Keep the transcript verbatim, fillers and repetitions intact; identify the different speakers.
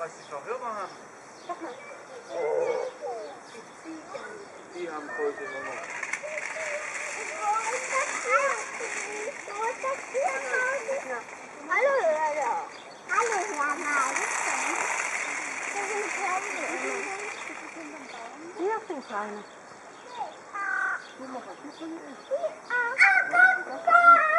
Speaker 1: was die Verwirrer haben. Die haben große Nummer.
Speaker 2: Hallo, hallo. Hallo, Jana.
Speaker 3: Hier ist ein kleiner.
Speaker 2: Ah,